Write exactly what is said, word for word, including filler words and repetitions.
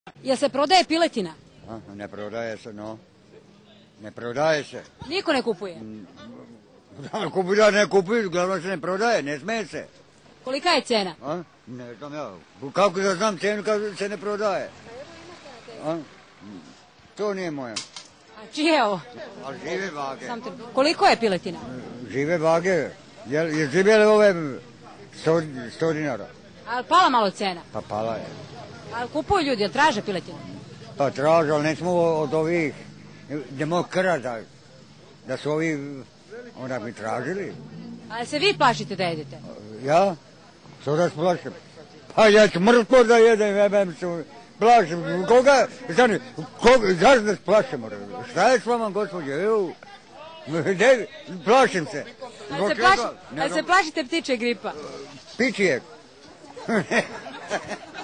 Jel se prodaje piletina? A, ne prodaje se, no. Ne prodaje se. Niko ne kupuje? Kupuje, ne kupuje, uglavnom se ne prodaje, ne smije se. Kolika je cena? A? Ne znam ja. Kako da znam cenu kad se ne prodaje? A? To nije moje. A čije je ovo? A žive vage. Koliko je piletina? Žive vage. Je, je živjeli ove sto, sto dinara. A pala malo cena? Pa pala je. A kupuju ljudi, jel traže piletinu? Pa traže, ali ne smo od ovih demokrata, da su ovi, onda bi tražili. Ali se vi plašite da jedete? Ja? Što da se plašim? Pa ja ću mrtvo da jedem, ja bem se plašim. Koga, znači, koga, zašto da se plašimo? Šta je s vama, gospođe? Evo, de, plašim se. Ali se, plaši, ali se plašite ptiče gripa? Pičijeg.